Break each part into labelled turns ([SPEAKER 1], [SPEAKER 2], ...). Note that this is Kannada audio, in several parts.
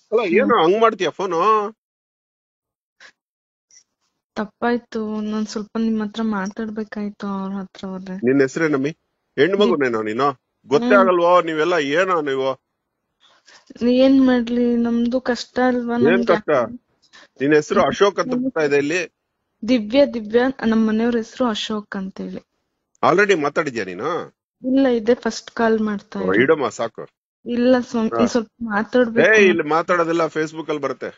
[SPEAKER 1] ಅಲ್ಲ ಏನೋ ಹಂಗ್ ಮಾಡ್ತೀಯ ಫೋನು?
[SPEAKER 2] ತಪ್ಪಾಯ್ತು. ನಾನ್ ಸ್ವಲ್ಪ ನಿಮ್ ಹತ್ರ ಮಾತಾಡ್ಬೇಕಾಯ್ತು ಅವ್ರ ಹತ್ರ ಹೋದ್ರೆ.
[SPEAKER 1] ನಿನ್ನ ಹೆಸರೇನಮ್ಮಿ? ಹೆಣ್ಣು ಮಗುನೇನೋ ನೀನು? ಗೊತ್ತೇ ಆಗಲ್ವೋ ನೀವೆಲ್ಲ ಏನೋ ನೀವು?
[SPEAKER 2] ಏನ್ ಮಾಡ್ಲಿ, ನಮ್ದು ಕಷ್ಟ ಅಲ್ವಾ
[SPEAKER 1] ಏನ್
[SPEAKER 2] ನಮ್ಗೆ.
[SPEAKER 1] ಕಷ್ಟ? ನಿನ್ನ ಹೆಸರು ಅಶೋಕ್ ಅಂತ ಬರ್ತಾ ಇದೆ ಇಲ್ಲಿ.
[SPEAKER 2] ದಿವ್ಯಾ ನಮ್ಮ ಮನೆಯವ್ರ ಹೆಸರು ಅಶೋಕ್ ಅಂತೇಳಿ.
[SPEAKER 1] ಆಲ್ರೆಡಿ ಮಾತಾಡಿದ್ಯಾ ನೀನು?
[SPEAKER 2] ಇಲ್ಲ, ಇದೇ ಫಸ್ಟ್ ಕಾಲ್ ಮಾಡ್ತಾ ಇರೋದು.
[SPEAKER 1] ಇಡಮ್ಮ ಸಾಕು.
[SPEAKER 2] ಇಲ್ಲ ಸ್ವಾಮಿ, ಸ್ವಲ್ಪ ಮಾತಾಡ್ಬೇಕು.
[SPEAKER 1] ಇಲ್ಲಿ ಮಾತಾಡೋದಿಲ್ಲ, ಫೇಸ್ಬುಕ್ ಅಲ್ಲಿ ಬರುತ್ತೆ.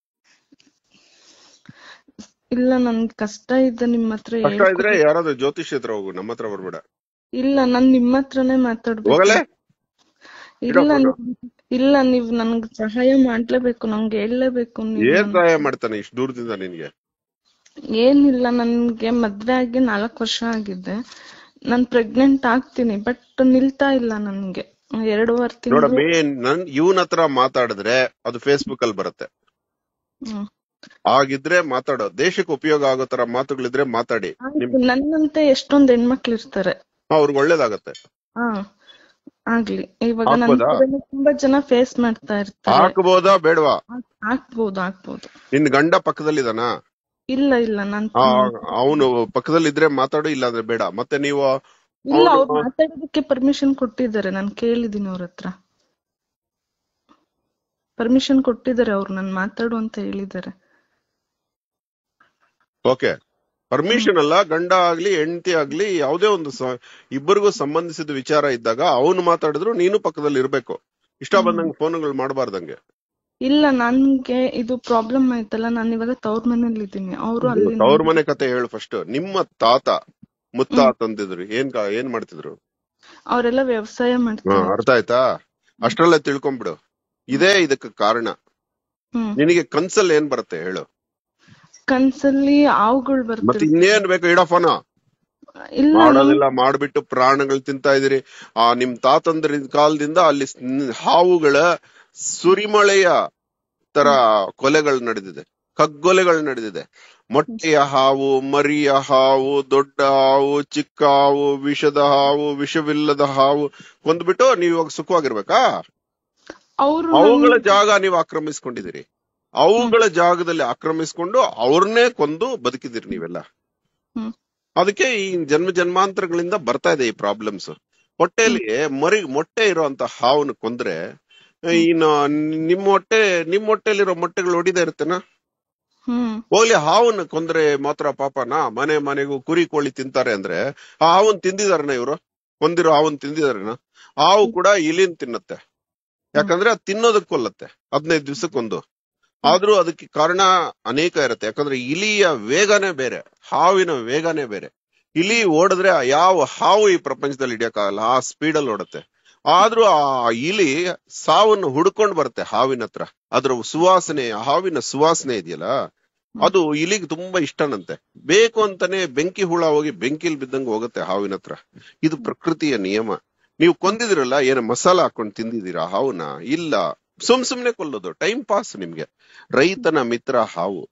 [SPEAKER 2] ಇಲ್ಲ, ನನ್ಗೆ ಕಷ್ಟ ಇದೆ, ನಿಮ್ ಹತ್ರ
[SPEAKER 1] ಕಷ್ಟ ಇದ್ರೆ ಯಾರಾದ್ರೂ ಜ್ಯೋತಿಷ್ ಹತ್ರ ಹೋಗು, ನಮ್ಮ ಹತ್ರ ಬರ್ಬೇಡ.
[SPEAKER 2] ಇಲ್ಲ, ನಾನ್ ನಿಮ್ ಹತ್ರನೇ ಮಾತಾಡ್ಬೇಕು.
[SPEAKER 1] ಹೋಗಲೇ?
[SPEAKER 2] ಇಲ್ಲ, ನೀವ್ ನನ್ಗೆ ಸಹಾಯ ಮಾಡ್ಲೇಬೇಕು, ನಂಗೆ ಹೇಳ್ಲೇಬೇಕು.
[SPEAKER 1] ಏನ್ ಸಹಾಯ ಮಾಡ್ತಾನೆ ಇಷ್ಟು ದೂರದಿಂದ ನಿನ್ಗೆ?
[SPEAKER 2] ಏನಿಲ್ಲ, ನನ್ಗೆ ಮದ್ವೆ ಆಗಿ 4 ವರ್ಷ ಆಗಿದೆ. ನಾನ್ ಪ್ರೆಗ್ನೆಂಟ್ ಆಗ್ತೀನಿ, ಬಟ್ ನಿಲ್ತಾ ಇಲ್ಲ ನನ್ಗೆ. 2.5 ತಿಂಗಳು.
[SPEAKER 1] ನೋಡಮ್ಮಿ, ಇವನ್ ಹತ್ರ ಮಾತಾಡಿದ್ರೆ ಅದು ಫೇಸ್ಬುಕ್ ಅಲ್ಲಿ ಬರುತ್ತೆ. ಆಗಿದ್ರೆ ಮಾತಾಡೋ, ದೇಶಕ್ಕೆ ಉಪಯೋಗ ಆಗೋ ತರ ಮಾತುಗಳಿದ್ರೆ ಮಾತಾಡಿ.
[SPEAKER 2] ನನ್ನಂತೆ ಎಷ್ಟೊಂದ್ ಹೆಣ್ಮಕ್ಳು ಇರ್ತಾರೆ,
[SPEAKER 1] ಅವ್ರಿಗೆ ಒಳ್ಳೇದಾಗತ್ತೆ.
[SPEAKER 2] ಆಗ್ಲಿ. ಇವಾಗ ತುಂಬಾ ಜನ ಫೇಸ್ ಮಾಡ್ತಾ ಇರ್ತಾರೆ.
[SPEAKER 1] ಹಾಕ್ಬೋದಾ ಬೇಡವಾ?
[SPEAKER 2] ಹಾಕ್ಬೋದು.
[SPEAKER 1] ನಿನ್ ಗಂಡ ಪಕ್ಕದಲ್ಲಿದಾನ?
[SPEAKER 2] ಇಲ್ಲ, ನಾನ್
[SPEAKER 1] ಅವನು ಪಕ್ಕದಲ್ಲಿದ್ರೆ ಮಾತಾಡು, ಇಲ್ಲ ಅಂದ್ರೆ ಬೇಡ. ಮತ್ತೆ ನೀವು
[SPEAKER 2] ಇಲ್ಲ, ಅವ್ರು ಮಾತಾಡೋದಕ್ಕೆ ಪರ್ಮಿಷನ್ ಕೊಟ್ಟಿದ್ದಾರೆ, ನಾನ್ ಕೇಳಿದೀನಿ ಅವ್ರ ಹತ್ರ. ಪರ್ಮಿಷನ್ ಕೊಟ್ಟಿದ್ದಾರೆ ಅವ್ರು, ನಾನ್ ಮಾತಾಡು ಅಂತ ಹೇಳಿದ್ದಾರೆ.
[SPEAKER 1] ಓಕೆ, ಪರ್ಮಿಷನ್ ಅಲ್ಲ, ಗಂಡ ಆಗ್ಲಿ ಹೆಂಡತಿ ಆಗ್ಲಿ ಯಾವುದೇ ಒಂದು ಇಬ್ಬರಿಗೂ ಸಂಬಂಧಿಸಿದ ವಿಚಾರ ಇದ್ದಾಗ ಅವನು ಮಾತಾಡಿದ್ರು ನೀನು ಪಕ್ಕದಲ್ಲಿ ಇರ್ಬೇಕು. ಇಷ್ಟ ಬಂದಂಗೆ ಫೋನ್ಗಳು ಮಾಡಬಾರ್ದಂಗೆ.
[SPEAKER 2] ಇಲ್ಲ, ನನ್ಗೆ ಇದು ಪ್ರಾಬ್ಲಮ್ ಆಯ್ತಲ್ಲ, ನಾನು ಇವಾಗ ತವ್ರ ಮನೇಲಿ ಇದ್ದೀನಿ. ಅವರು ಅಲ್ಲಿ.
[SPEAKER 1] ತವ್ರ ಮನೆ ಕತೆ ಹೇಳು ಫಸ್ಟ್. ನಿಮ್ಮ ತಾತ ಮುತ್ತಾತ ಅಂತಿದ್ರು, ಏನ್ ಮಾಡ್ತಿದ್ರು?
[SPEAKER 2] ಅವರೆಲ್ಲ ವ್ಯವಸಾಯ ಮಾಡ್ತಾರೆ.
[SPEAKER 1] ಅರ್ಥ ಆಯ್ತಾ? ಅಷ್ಟ್ರಲ್ಲೇ ತಿಳ್ಕೊಂಬಿಡು, ಇದೇ ಇದಕ್ಕೆ ಕಾರಣ. ನಿನಗೆ ಕನ್ಸಲ್ಲಿ ಏನ್ ಬರುತ್ತೆ ಹೇಳು?
[SPEAKER 2] ಕನ್ಸಲ್ಲಿ ಹಾವುಗಳು ಬರುತ್ತೆ.
[SPEAKER 1] ಮತ್ತೆ ಇನ್ನೇನ್ ಬೇಕು? ಇಡಫೋನ ಮಾಡೋದಿಲ್ಲ, ಮಾಡ್ಬಿಟ್ಟು ಪ್ರಾಣಗಳು ತಿಂತಾ ಇದೀರಿ. ನಿಮ್ ತಾತಂದ್ರ ಕಾಲದಿಂದ ಅಲ್ಲಿ ಹಾವುಗಳ ಸುರಿಮಳೆಯ ತರ ಕೊಲೆಗಳು ನಡೆದಿದೆ, ಕಗ್ಗೊಲೆಗಳು ನಡೆದಿದೆ. ಮೊಟ್ಟೆಯ ಹಾವು, ಮರಿಯ ಹಾವು, ದೊಡ್ಡ ಹಾವು, ಚಿಕ್ಕ ಹಾವು, ವಿಷದ ಹಾವು, ವಿಷವಿಲ್ಲದ ಹಾವು ಕೊಂದ್ಬಿಟ್ಟು ನೀವು ಇವಾಗ ಸುಖವಾಗಿರ್ಬೇಕಾ? ಅವುಗಳ ಜಾಗ ನೀವು ಆಕ್ರಮಿಸ್ಕೊಂಡಿದ್ದೀರಿ. ಅವುಗಳ ಜಾಗದಲ್ಲಿ ಆಕ್ರಮಿಸ್ಕೊಂಡು ಅವ್ರನ್ನೇ ಕೊಂದು ಬದುಕಿದಿರಿ ನೀವೆಲ್ಲ. ಅದಕ್ಕೆ ಈ ಜನ್ಮಾಂತರಗಳಿಂದ ಬರ್ತಾ ಇದೆ ಈ ಪ್ರಾಬ್ಲಮ್ಸ್. ಹೊಟ್ಟೆಯಲ್ಲಿ ಮೊಟ್ಟೆ ಇರುವಂತ ಹಾವನ್ನ ಕೊಂದ್ರೆ ಇನ್ನು ನಿಮ್ಮ ಹೊಟ್ಟೆಲಿರೋ ಮೊಟ್ಟೆಗಳು ಹೊಡಿದೇ ಇರುತ್ತೇನಾ? ಹೋಗ್ಲಿ, ಹಾವನ್ನ ಕೊಂದ್ರೆ ಮಾತ್ರ ಪಾಪನಾ? ಮನೆಗೂ ಕುರಿ ಕೋಳಿ ತಿಂತಾರೆ ಅಂದ್ರೆ ಆ ಹಾವನ್ ತಿಂದಿದಾರನ ಇವ್ರು? ಕೊಂದಿರೋ ಹಾವನ್ ತಿಂದಿದಾರನ? ಹಾವು ಕೂಡ ಇಲಿನ್ ತಿನ್ನತ್ತೆ, ಯಾಕಂದ್ರೆ ಅದು ತಿನ್ನೋದಕ್ ಕೊಲ್ಲತ್ತೆ 15 ದಿವ್ಸಕ್ಕೊಂದು. ಆದ್ರೂ ಅದಕ್ಕೆ ಕಾರಣ ಅನೇಕ ಇರತ್ತೆ, ಯಾಕಂದ್ರೆ ಇಲಿಯ ವೇಗನೇ ಬೇರೆ, ಹಾವಿನ ವೇಗನೇ ಬೇರೆ. ಇಲಿ ಓಡಿದ್ರೆ ಯಾವ ಹಾವು ಈ ಪ್ರಪಂಚದಲ್ಲಿ ಹಿಡಿಯಕ್ಕಾಗಲ್ಲ, ಆ ಸ್ಪೀಡಲ್ಲಿ ಓಡತ್ತೆ. ಆದ್ರೂ ಆ ಇಲಿ ಸಾವನ್ನು ಹುಡ್ಕೊಂಡ್ ಬರುತ್ತೆ ಹಾವಿನ ಹತ್ರ. ಅದ್ರ ಸುವಾಸನೆ, ಹಾವಿನ ಸುವಾಸನೆ ಇದೆಯಲ್ಲ, ಅದು ಇಲಿಗೆ ತುಂಬಾ ಇಷ್ಟನಂತೆ. ಬೇಕು ಅಂತಾನೆ ಬೆಂಕಿ ಹುಳ ಹೋಗಿ ಬೆಂಕಿಲ್ ಬಿದ್ದಂಗೆ ಹೋಗುತ್ತೆ ಹಾವಿನ ಹತ್ರ. ಇದು ಪ್ರಕೃತಿಯ ನಿಯಮ. ನೀವು ಕೊಂದಿದಿರಲ್ಲ, ಏನು ಮಸಾಲ ಹಾಕೊಂಡು ತಿಂದಿದ್ದೀರಾ ಹಾವುನ? ಇಲ್ಲ, ಸುಮ್ನೆ ಕೊಲ್ಲೋದು, ಟೈಮ್ ಪಾಸ್ ನಿಮ್ಗೆ. ರೈತನ ಮಿತ್ರ ಹಾವು.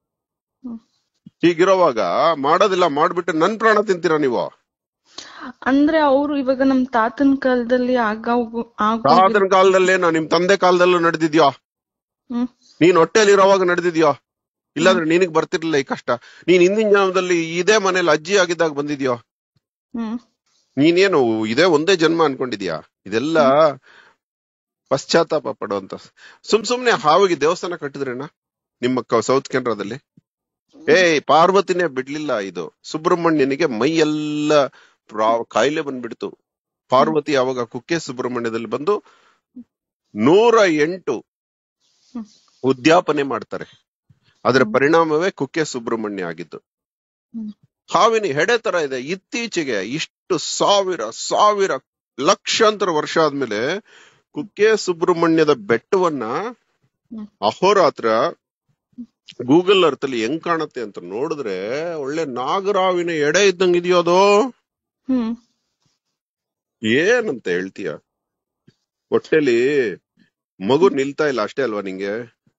[SPEAKER 1] ಹೀಗಿರೋವಾಗ ಮಾಡೋದಿಲ್ಲ, ಮಾಡ್ಬಿಟ್ಟು ನನ್ ಪ್ರಾಣ ತಿಂತೀರಾ ನೀವು?
[SPEAKER 2] ಅಂದ್ರೆ ಅವರು ಇವಾಗ ನಮ್ ತಾತನ ಕಾಲದಲ್ಲಿ
[SPEAKER 1] ತಾತನ ಕಾಲದಲ್ಲೇನೋ ನಿಮ್ ತಂದೆ ಕಾಲದಲ್ಲೂ ನಡೆದಿದ್ಯೋ? ನೀನ್ ಹೊಟ್ಟೆಲಿರೋವಾಗ ನಡೆದಿದ್ಯೋ? ಇಲ್ಲಾಂದ್ರೆ ನಿನಗ್ ಬರ್ತಿರ್ಲಿಲ್ಲ ಈ ಕಷ್ಟ. ನೀನ್ ಹಿಂದಿನ ಜನ್ಮದಲ್ಲಿ ಇದೇ ಮನೇಲಿ ಅಜ್ಜಿ ಆಗಿದ್ದಾಗ ಬಂದಿದ್ಯೋ? ನೀನೇನು ಇದೇ ಒಂದೇ ಜನ್ಮ ಅನ್ಕೊಂಡಿದ್ಯಾ? ಇದೆಲ್ಲ ಪಶ್ಚಾತ್ತಾಪ ಪಡುವಂತ. ಸುಮ್ನೆ ಹಾವಿಗೆ ದೇವಸ್ಥಾನ ಕಟ್ಟಿದ್ರೇನ ನಿಮ್ಮ ಸೌತ್ ಕೆನರಾದಲ್ಲಿ? ಪಾರ್ವತಿನೇ ಬಿಡ್ಲಿಲ್ಲ. ಇದು ಸುಬ್ರಹ್ಮಣ್ಯನಿಗೆ ಮೈ ಎಲ್ಲ ಕಾಯಿಲೆ ಬಂದ್ಬಿಡ್ತು. ಪಾರ್ವತಿ ಅವಾಗ ಕುಕ್ಕೆ ಸುಬ್ರಹ್ಮಣ್ಯದಲ್ಲಿ ಬಂದು 108 ಉದ್ಯಾಪನೆ ಮಾಡ್ತಾರೆ. ಅದರ ಪರಿಣಾಮವೇ ಕುಕ್ಕೆ ಸುಬ್ರಹ್ಮಣ್ಯ ಆಗಿದ್ದು. ಹಾವಿನ ಹೆಡೆ ತರ ಇದೆ. ಇತ್ತೀಚೆಗೆ ಇಷ್ಟು ಸಾವಿರ ಲಕ್ಷಾಂತರ ವರ್ಷ ಆದ್ಮೇಲೆ ಕುಕ್ಕೆ ಸುಬ್ರಹ್ಮಣ್ಯದ ಬೆಟ್ಟವನ್ನ ಅಹೋರಾತ್ರ ಗೂಗಲ್ ಅರ್ತ್ ಅಲ್ಲಿ ಹೆಂಗ್ ಕಾಣುತ್ತೆ ಅಂತ ನೋಡಿದ್ರೆ ಒಳ್ಳೆ ನಾಗರಾವಿನ ಎಡೆ ಇದ್ದಂಗಿದೆಯೋ ಅದು. ಏನಂತ ಹೇಳ್ತೀಯ? ಹೊಟ್ಟೆಲಿ ಮಗು ನಿಲ್ತಾ ಇಲ್ಲ ಅಷ್ಟೇ ಅಲ್ವಾ ನಿಂಗೆ?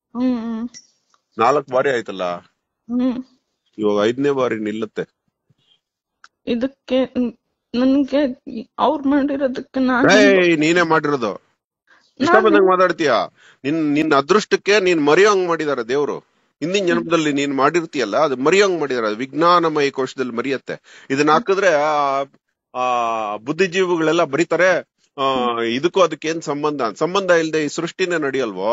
[SPEAKER 1] 4 ಬಾರಿ ಆಯ್ತಲ್ಲ, ಇವಾಗ 5ನೇ ಬಾರಿ ನಿಲ್ಲುತ್ತೆ.
[SPEAKER 2] ಇದಕ್ಕೆ ನನ್ಗೆ ಅವ್ರು ಮಾಡಿರೋದಕ್ಕೆ
[SPEAKER 1] ನೀನೇ ಮಾಡಿರೋದು. ಇಷ್ಟ ಬಂದಂಗ್ ಮಾತಾಡ್ತೀಯ. ನಿನ್ನ ಅದೃಷ್ಟಕ್ಕೆ ನೀನ್ ಮರೆಯೋಂಗ್ ಮಾಡಿದಾರ ದೇವ್ರು. ಹಿಂದಿನ ಜನ್ಮದಲ್ಲಿ ನೀನ್ ಮಾಡಿರ್ತೀಯಲ್ಲ, ಅದು ಮರೆಯೋಂಗ್ ಮಾಡಿದಾರ. ವಿಜ್ಞಾನಮಯ ಕೋಶದಲ್ಲಿ ಮರಿಯತ್ತೆ. ಇದನ್ನ ಹಾಕಿದ್ರೆ ಆ ಬುದ್ಧಿಜೀವಿಗಳೆಲ್ಲ ಬರೀತಾರೆ, ಇದಕ್ಕೂ ಅದಕ್ಕೆ ಏನ್ ಸಂಬಂಧ ಇಲ್ದೆ ಈ ಸೃಷ್ಟಿನೇ ನಡೆಯಲ್ವೋ.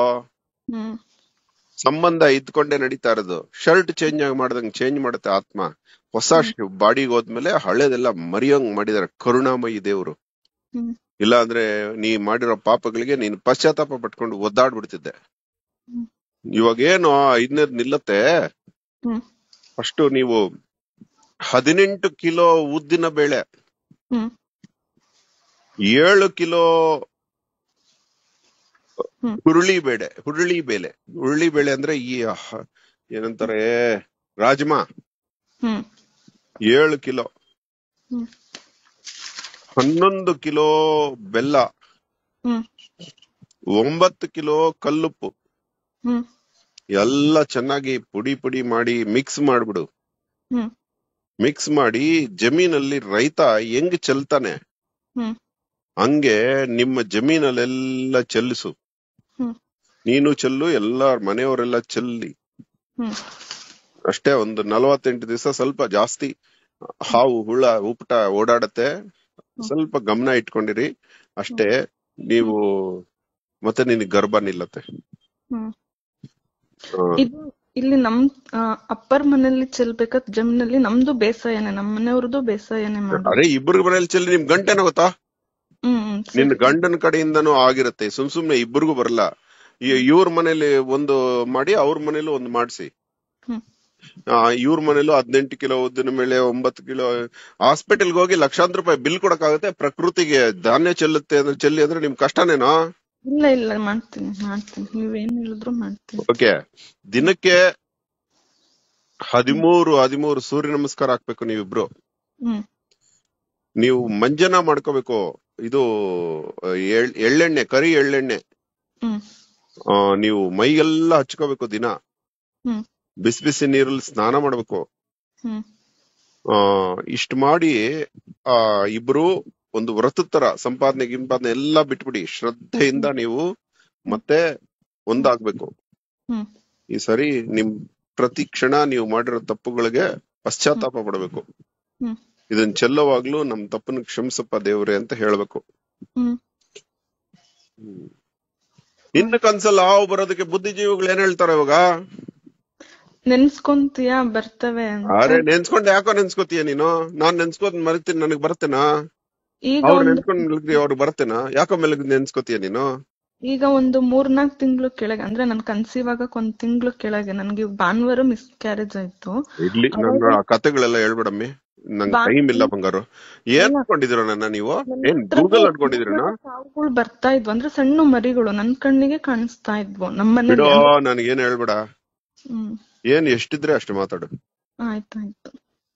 [SPEAKER 1] ಸಂಬಂಧ ಇದ್ಕೊಂಡೇ ನಡೀತಾ ಇರೋದು. ಶರ್ಟ್ ಚೇಂಜ್ ಮಾಡ್ದಂಗ್ ಚೇಂಜ್ ಮಾಡುತ್ತೆ ಆತ್ಮ. ಹೊಸ ಬಾಡಿಗೆ ಹೋದ್ಮೇಲೆ ಹಳೇದೆಲ್ಲ ಮರಿಯೋಂಗ್ ಮಾಡಿದಾರೆ ಕರುಣಾಮಯಿ ದೇವ್ರು. ಇಲ್ಲ ಅಂದ್ರೆ ನೀ ಮಾಡಿರೋ ಪಾಪಗಳಿಗೆ ನೀನ್ ಪಶ್ಚಾತ್ತಾಪ ಪಟ್ಕೊಂಡು ಒದ್ದಾಡ್ಬಿಡ್ತಿದ್ದೆ. ಇವಾಗೇನು ಇದನ್ನೇದ್ ನಿಲ್ಲತ್ತೆ. ಅಷ್ಟು ನೀವು 18 ಕಿಲೋ ಉದ್ದಿನ ಬೇಳೆ, 7 ಕಿಲೋ ಹುರುಳಿ ಬೇಳೆ ಅಂದ್ರೆ ಈ ಏನಂತಾರೆ ರಾಜ್ಮಾ 7 ಕಿಲೋ, 11 ಕಿಲೋ ಬೆಲ್ಲ, 9 ಕಿಲೋ ಕಲ್ಲುಪ್ಪು ಎಲ್ಲ ಚೆನ್ನಾಗಿ ಪುಡಿ ಮಾಡಿ ಮಿಕ್ಸ್ ಮಾಡ್ಬಿಡು. ಮಿಕ್ಸ್ ಮಾಡಿ ಜಮೀನಲ್ಲಿ ರೈತ ಹೆಂಗ್ ಚೆಲ್ತಾನೆ ಹಂಗೆ ನಿಮ್ಮ ಜಮೀನಲ್ಲೆಲ್ಲ ಚೆಲ್ಲಿಸು. ನೀನು ಚೆಲ್ಲು, ಎಲ್ಲಾರ್ ಮನೆಯವರೆಲ್ಲ ಚೆಲ್ಲಿ. ಅಷ್ಟೇ. ಒಂದು 48 ದಿವಸ ಸ್ವಲ್ಪ ಜಾಸ್ತಿ ಹಾವು ಹುಳ ಉಪಟ ಓಡಾಡತ್ತೆ. ಸ್ವಲ್ಪ ಗಮನ ಇಟ್ಕೊಂಡಿರಿ ಅಷ್ಟೇ. ನೀವು ಮತ್ತೆ ನಿನಗೆ ಗರ್ಭ ನಿಲ್ಲತ್ತೆ.
[SPEAKER 2] ಇಲ್ಲಿ ನಮ್ ಅಪ್ಪರ್ ಮನೇಲಿ ಚೆಲ್ಬೇಕಾದ್ ಜಮೀನಲ್ಲಿ ನಮ್ದು ಬೇಸಾಯನೆ, ನಮ್ಮ ಮನೆಯವ್ರದ್ದು ಬೇಸಾಯನೆ ಮಾಡೋದು.
[SPEAKER 1] ಅರೆ ಇಬ್ಬರು ಮನೇಲಿ ಚೆಲ್ಲಿ ನಿಮ್ ಗಂಟೆನ ಗೊತ್ತಾ? ನಿನ್ ಗಂಡನ ಕಡೆಯಿಂದನೂ ಆಗಿರತ್ತೆ. ಸುಮ್ನೆ ಇಬ್ಬರಿಗೂ ಬರಲ್ಲ. ಇವ್ರ ಮನೇಲಿ ಒಂದು ಮಾಡಿ ಅವ್ರ ಮನೇಲಿ ಒಂದು ಮಾಡಿಸಿ. ಇವ್ರ ಮನೇಲೂ 18 ಕಿಲೋ ಉದ್ದಿನ ಮೇಲೆ 9 ಕಿಲೋ. ಹಾಸ್ಪಿಟಲ್ಗೆ ಹೋಗಿ ಲಕ್ಷಾಂತರ ರೂಪಾಯಿ ಬಿಲ್ ಕೊಡಕ್ಕಾಗತ್ತೆ. ಪ್ರಕೃತಿಗೆ ಧಾನ್ಯ ಚೆಲ್ಲುತ್ತೆ ಅಂದ್ರೆ ಚೆಲ್ಲಿ ಅಂದ್ರೆ ನಿಮ್ ಕಷ್ಟನೇನೋ?
[SPEAKER 2] ಇಲ್ಲ ಮಾಡ್ತೀನಿ ನೀವೇನ್ ಹೇಳಿದ್ರು ಮಾಡ್ತೀನಿ.
[SPEAKER 1] ಓಕೆ. ದಿನಕ್ಕೆ 13 ಸೂರ್ಯ ನಮಸ್ಕಾರ ಹಾಕ್ಬೇಕು ನೀವಿಬ್ರು. ನೀವು ಮಂಜನ ಮಾಡ್ಕೋಬೇಕು. ಇದು ಎಳ್ಳೆಣ್ಣೆ, ಕರಿ ಎಳ್ಳೆಣ್ಣೆ ನೀವು ಮೈಗೆಲ್ಲ ಹಚ್ಕೋಬೇಕು. ದಿನ ಬಿಸಿ ನೀರಲ್ಲಿ ಸ್ನಾನ ಮಾಡ್ಬೇಕು. ಇಷ್ಟ ಮಾಡಿ ಇಬ್ರು ಒಂದು ವ್ರತದ ತರ ಸಂಪಾದನೆ ಎಲ್ಲಾ ಬಿಟ್ಬಿಡಿ. ಶ್ರದ್ಧೆಯಿಂದ ನೀವು ಮತ್ತೆ ಒಂದಾಗ್ಬೇಕು. ಈ ಸರಿ ನಿಮ್ ಪ್ರತಿ ಕ್ಷಣ ನೀವು ಮಾಡಿರೋ ತಪ್ಪುಗಳಿಗೆ ಪಶ್ಚಾತ್ತಾಪ ಪಡಬೇಕು. ಇದನ್ ಚೆಲ್ಲುವಾಗ್ಲೂ ನಮ್ ತಪ್ಪನ ಕ್ಷಮಿಸಪ್ಪ ದೇವ್ರೆ ಅಂತ ಹೇಳ್ಬೇಕು. ಇನ್ನು ಕನ್ಸಲ್ಲ ಹಾವು ಬರೋದಕ್ಕೆ ಬುದ್ಧಿಜೀವಿಗಳು ಏನ್ ಹೇಳ್ತಾರೆ ಇವಾಗ?
[SPEAKER 2] ನೆನ್ಸ್ಕೊಂತೀಯ ಬರ್ತವೆ.
[SPEAKER 1] ಅರೆ ನೆನ್ಸ್ಕೊಂಡ್ ಯಾಕೋ ನೆನ್ಸ್ಕೊತೀಯ ನೀನು? ನಾನ್ ನೆನ್ಸ್ಕೊಂಡ್ ಮರಿತೀನಿ, ನನಗ್ ಬರ್ತೇನಾ? ಅವ್ರು ನೆನ್ಸ್ಕೊಂಡ್ ಮಲಗ್ರಿ, ಅವ್ರಿಗೆ ಬರ್ತೇನಾ? ಯಾಕೋ ನೆನ್ಸ್ಕೊತೀಯ ನೀನು?
[SPEAKER 2] ಈಗ ಒಂದು 3-4 ತಿಂಗಳು ಕೆಳಗೆ, ಅಂದ್ರೆ ನನ್ ಕನ್ಸೀವ್ ಆಗಕ್ 1 ತಿಂಗಳು ಕೆಳಗೆ ನನ್ಗೆ ಭಾನುವಾರ ಮಿಸ್ ಕ್ಯಾರೇಜ್ ಆಯ್ತು.
[SPEAKER 1] ಇಡ್ಲಿ ನನ್ನ ಕತೆಗಳೆಲ್ಲ ಹೇಳ್ಬೇಡಮ್ಮಿ, ನಂಗೆ ಟೈಮ್ ಇಲ್ಲ ಬಂಗಾರು. ಏನ್ ಅನ್ಕೊಂಡಿದಿರೋ ನನ್ನ ನೀವು? ಏನ್ ಗೂಗಲ್ ಅನ್ಕೊಂಡಿದಿರ?
[SPEAKER 2] ಸಾವುಗಳು ಬರ್ತಾ ಇದ್ವು, ಅಂದ್ರೆ ಸಣ್ಣ ಮರಿಗಳು ನನ್ ಕಣ್ಣಿಗೆ ಕಾಣಿಸ್ತಾ ಇದ್ವು ನಮ್ಮನೆ.
[SPEAKER 1] ನನ್ಗೇನ್ ಹೇಳ್ಬೇಡ. ಏನ್ ಎಷ್ಟಿದ್ರೆ ಅಷ್ಟು ಮಾತಾಡು.
[SPEAKER 2] ಆಯ್ತಾಯ್ತು.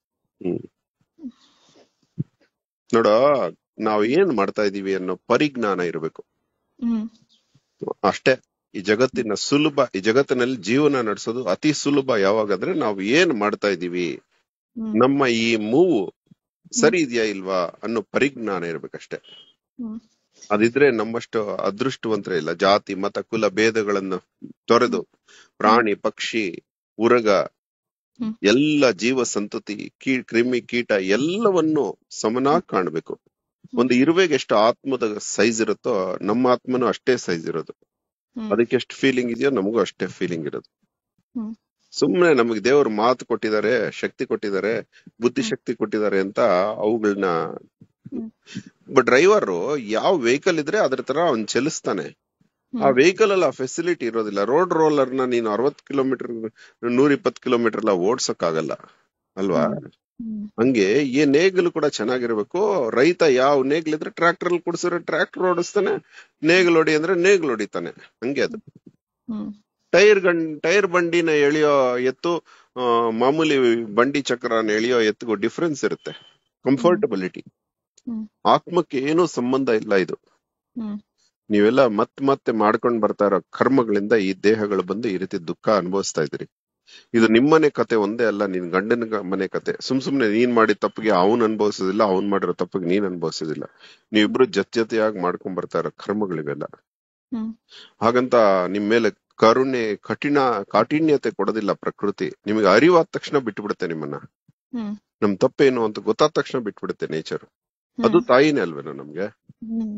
[SPEAKER 1] ನೋಡ, ನಾವ್ ಏನ್ ಮಾಡ್ತಾ ಇದೀವಿ ಅನ್ನೋ ಪರಿಜ್ಞಾನ ಇರ್ಬೇಕು ಅಷ್ಟೇ. ಈ ಜಗತ್ತಿನಲ್ಲಿ ಜೀವನ ನಡೆಸೋದು ಅತಿ ಸುಲಭ ಯಾವಾಗಂದ್ರೆ ನಾವು ಏನ್ ಮಾಡ್ತಾ ಇದೀವಿ, ನಮ್ಮ ಈ ಮೂವು ಸರಿ ಇದೆಯಾ ಇಲ್ವಾ ಅನ್ನೋ ಪರಿಜ್ಞಾನ ಇರ್ಬೇಕಷ್ಟೇ. ಅದಿದ್ರೆ ನಮ್ಮಷ್ಟು ಅದೃಷ್ಟವಂತರ ಇಲ್ಲ. ಜಾತಿ ಮತ ಕುಲ ಭೇದಗಳನ್ನು ತೊರೆದು ಪ್ರಾಣಿ ಪಕ್ಷಿ ಉರಗ ಎಲ್ಲ ಜೀವ ಸಂತತಿ ಕ್ರಿಮಿ ಕೀಟ ಎಲ್ಲವನ್ನು ಸಮನಾಗಿ ಕಾಣ್ಬೇಕು. ಒಂದು ಇರುವೆಗೆ ಎಷ್ಟು ಆತ್ಮದ ಸೈಜ್ ಇರುತ್ತೋ ನಮ್ಮ ಆತ್ಮನೂ ಅಷ್ಟೇ ಸೈಜ್ ಇರೋದು. ಅದಕ್ಕೆ ಎಷ್ಟು ಫೀಲಿಂಗ್ ಇದೆಯೋ ನಮಗೂ ಅಷ್ಟೇ ಫೀಲಿಂಗ್ ಇರೋದು. ಸುಮ್ನೆ ನಮಗೆ ದೇವರು ಮಾತು ಕೊಟ್ಟಿದ್ದಾರೆ, ಶಕ್ತಿ ಕೊಟ್ಟಿದ್ದಾರೆ, ಬುದ್ಧಿಶಕ್ತಿ ಕೊಟ್ಟಿದ್ದಾರೆ ಅಂತ ಅವುಗಳನ್ನ ಡ್ರೈವರ್ ಯಾವ ವೆಹಿಕಲ್ ಇದ್ರೆ ಅದ್ರ ತರ ಅವ್ನ್ ಚಲಿಸ್ತಾನೆ. ಆ ವೆಹಿಕಲ್ ಅಲ್ಲಿ ಆ ಫೆಸಿಲಿಟಿ ಇರೋದಿಲ್ಲ. ರೋಡ್ ರೋಲರ್ ನ ನೀನು 60 ಕಿಲೋಮೀಟರ್ 120 ಕಿಲೋಮೀಟರ್ ಎಲ್ಲ ಓಡ್ಸಕ್ ಆಗಲ್ಲ ಅಲ್ವಾ? ಹಂಗೆ ಈ ನೇಗಿಲು ಕೂಡ ಚೆನ್ನಾಗಿರ್ಬೇಕು. ರೈತ ಯಾವ ನೇಗಿಲಿದ್ರೆ ಟ್ರ್ಯಾಕ್ಟರ್ ಅಲ್ಲಿ ಕುಡಿಸಿದ್ರೆ ಟ್ರ್ಯಾಕ್ಟರ್ ಓಡಿಸ್ತಾನೆ, ನೇಗಿಲು ಹೊಡಿ ಅಂದ್ರೆ ನೇಗಿಲು ಹೊಡಿತಾನೆ. ಹಂಗೆ ಅದು. ಟೈರ್ ಬಂಡಿನ ಎಳೆಯೋ ಎತ್ತು ಮಾಮೂಲಿ ಬಂಡಿ ಚಕ್ರನ ಎಳೆಯೋ ಎತ್ತಿಗೂ ಡಿಫ್ರೆನ್ಸ್ ಇರುತ್ತೆ. ಕಂಫರ್ಟಬಿಲಿಟಿ. ಆತ್ಮಕ್ಕೆ ಏನೂ ಸಂಬಂಧ ಇಲ್ಲ ಇದು. ನೀವೆಲ್ಲ ಮತ್ತೆ ಮಾಡ್ಕೊಂಡ್ ಬರ್ತಾ ಇರೋ ಕರ್ಮಗಳಿಂದ ಈ ದೇಹಗಳು ಬಂದು ಈ ರೀತಿ ದುಃಖ ಅನುಭವಿಸ್ತಾ ಇದ್ರಿ. ಇದು ನಿಮ್ಮನೆ ಕತೆ ಒಂದೇ ಅಲ್ಲ, ನಿನ್ ಗಂಡನ ಮನೆ ಕತೆ. ಸುಮ್ನೆ ನೀನ್ ಮಾಡಿದ ತಪ್ಪಿಗೆ ಅವನ್ ಅನುಭವಿಸೋದಿಲ್ಲ, ಅವನ್ ಮಾಡಿರೋ ತಪ್ಪಿಗೆ ನೀನ್ ಅನುಭವಿಸೋದಿಲ್ಲ. ನೀವಿಬ್ರು ಜೊತೆಯಾಗಿ ಮಾಡ್ಕೊಂಡ್ ಬರ್ತಾ ಇರೋ ಕರ್ಮಗಳಿವೆಲ್ಲ.
[SPEAKER 2] ಹ್ಮ್
[SPEAKER 1] ಹಾಗಂತ ನಿಮ್ ಮೇಲೆ ಕರುಣೆ ಕಾಠಿಣ್ಯತೆ ಕೊಡೋದಿಲ್ಲ ಪ್ರಕೃತಿ. ನಿಮಗೆ ಅರಿವಾದ ತಕ್ಷಣ ಬಿಟ್ಬಿಡುತ್ತೆ ನಿಮ್ಮನ್ನ.
[SPEAKER 2] ಹ್ಮ್
[SPEAKER 1] ನಮ್ ತಪ್ಪೇನು ಅಂತ ಗೊತ್ತಾದ ತಕ್ಷಣ ಬಿಟ್ಬಿಡುತ್ತೆ ನೇಚರ್. ಅದು
[SPEAKER 2] ಹ್ಮ್
[SPEAKER 1] ತಾಯಿನೇ ಅಲ್ವೇನೋ ನಮ್ಗೆ.
[SPEAKER 2] ಹ್ಮ್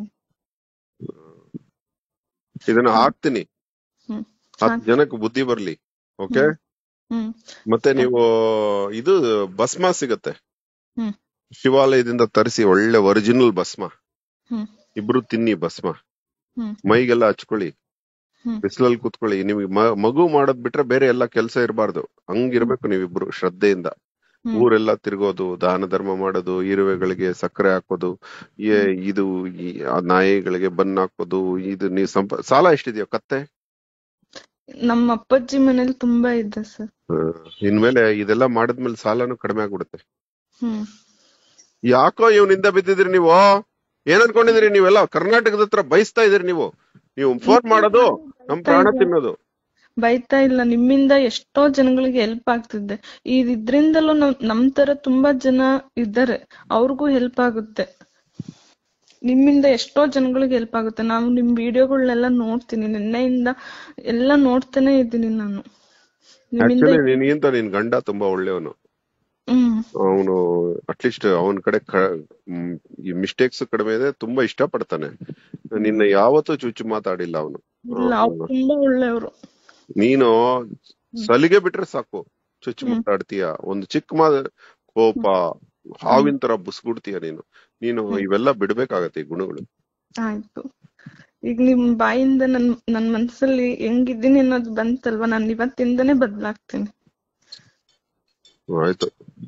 [SPEAKER 1] ಇದನ್ನ ಹಾಕ್ತೀನಿ,
[SPEAKER 2] ಹ್ಮ್
[SPEAKER 1] 10 ಜನಕ್ಕೆ ಬುದ್ಧಿ ಬರ್ಲಿ. ಓಕೆ.
[SPEAKER 2] ಹ್ಮ್ ಹ್ಮ್
[SPEAKER 1] ಮತ್ತೆ ನೀವು ಇದು ಭಸ್ಮ ಸಿಗತ್ತೆ,
[SPEAKER 2] ಹ್ಮ್
[SPEAKER 1] ಶಿವಾಲಯದಿಂದ ತರಿಸಿ, ಒಳ್ಳೆ ಒರಿಜಿನಲ್ ಭಸ್ಮ.
[SPEAKER 2] ಹ್ಮ್
[SPEAKER 1] ಇಬ್ರು ತಿನ್ನಿ ಭಸ್ಮ,
[SPEAKER 2] ಹ್ಮ್
[SPEAKER 1] ಮೈಗೆಲ್ಲ ಹಚ್ಕೊಳ್ಳಿ,
[SPEAKER 2] ಹ್ಮ್
[SPEAKER 1] ಬಿಸಿಲಲ್ಲಿ ಕೂತ್ಕೊಳ್ಳಿ. ನಿಮ್ಗೆ ಮಗು ಮಾಡೋದ್ ಬಿಟ್ರೆ ಬೇರೆ ಎಲ್ಲಾ ಕೆಲ್ಸ ಇರಬಾರ್ದು. ಹಂಗಿರ್ಬೇಕು ನೀವಿಬ್ರು ಶ್ರದ್ಧೆಯಿಂದ.
[SPEAKER 2] ಹ್ಮ್
[SPEAKER 1] ಊರೆಲ್ಲ ತಿರ್ಗೋದು, ದಾನ ಧರ್ಮ ಮಾಡೋದು, ಇರುವೆಗಳಿಗೆ ಸಕ್ಕರೆ ಹಾಕೋದು, ಇದು ಆ ನಾಯಿಗಳಿಗೆ ಬನ್ ಹಾಕೋದು. ಇದು ನೀವು ಸಾಲ ಎಷ್ಟಿದೆಯೋ ಕತ್ತೆ?
[SPEAKER 2] ನಮ್ಮ ಅಪ್ಪಾಜಿ ಮನೇಲಿ ತುಂಬಾ ಇದೆ ಸರ್.
[SPEAKER 1] ಇನ್ಮೇಲೆ ಇದೆಲ್ಲ ಮಾಡಿದ್ಮೇಲೆ ಸಾಲನು ಕಡಿಮೆ ಆಗ್ಬಿಡುತ್ತೆ.
[SPEAKER 2] ಹ್ಮ್
[SPEAKER 1] ಯಾಕೋ ಇವ್ನಿಂದ ಬಿದ್ದಿದ್ರಿ ನೀವು? ಏನ್ ಅನ್ಕೊಂಡಿದ್ರಿ ನೀವೆಲ್ಲ? ಕರ್ನಾಟಕದ ಹತ್ರ ಬಯಸ್ತಾ ಇದೀರಿ ನೀವು ಫೋನ್ ಮಾಡೋದು, ನಮ್ ಪ್ರಾಣ ತಿನ್ನೋದು.
[SPEAKER 2] ಬೈತಾ ಇಲ್ಲ, ನಿಮ್ಮಿಂದ ಎಷ್ಟೋ ಜನಗಳಿಗೆ ಹೆಲ್ಪ್ ಆಗ್ತಿದೆ. ಇದ್ರಿಂದಲೂ ನಮ್ ತರ ತುಂಬಾ ಜನ ಇದ್ದಾರೆ, ಅವ್ರಿಗೂ ಹೆಲ್ಪ್ ಆಗುತ್ತೆ. ನಿಮ್ಮಿಂದ ಎಷ್ಟೋ ಜನಗಳಿಗೆ ಹೆಲ್ಪ್ ಆಗುತ್ತೆ. ನಾವು ನಿಮ್ ವಿಡಿಯೋಗಳನ್ನೆಲ್ಲ ನೋಡ್ತೀನಿ, ನಿನ್ನೆಯಿಂದ ಎಲ್ಲ ನೋಡ್ತಾನೆ ಇದ್ದೀನಿ ನಾನು.
[SPEAKER 1] ಆಕ್ಚುಲಿ ನಿನ್ಗಿಂತ ನಿನ್ ಗಂಡ ತುಂಬಾ ಒಳ್ಳೆಯವನು. ಅವನು ಅಟ್ಲೀಸ್ಟ್ ಅವನ ಕಡೆ ಈ ಮಿಸ್ಟೇಕ್ಸ್ ಕಡಿಮೆ ಇದೆ, ತುಂಬಾ ಇಷ್ಟ ಪಡ್ತಾನೆ. ನಿನ್ನ ಯಾವತ್ತೂ ಚುಚ್ಚು ಮಾತಾಡಿಲ್ಲ ಅವನು.
[SPEAKER 2] ತುಂಬಾ ಒಳ್ಳೆಯವರು.
[SPEAKER 1] ನೀನು ಸಲಿಗೆ ಬಿಟ್ರೆ ಸಾಕು ಚುಚ್ಚು ಮಾತಾಡ್ತೀಯ. ಒಂದು ಚಿಕ್ಕ ಕೋಪ, ಹಾವಿನ ತರ ಬುಸ್ಗುಡ್ತೀಯ ನೀನು ಇವೆಲ್ಲ ಬಿಡ್ಬೇಕಾಗತ್ತೆ, ಈ ಗುಣಗಳು.
[SPEAKER 2] ಆಯ್ತು, ಈಗ ನಿಮ್ ಬಾಯಿಂದ ನನ್ ಮನ್ಸಲ್ಲಿ ಹೆಂಗಿದ್ದೀನಿ ಅನ್ನೋದು ಬಂತಲ್ವಾ, ನಾನು ಇವತ್ತಿಂದನೇ ಬದ್ಲಾಗ್ತೀನಿ.
[SPEAKER 1] ಆಯ್ತು.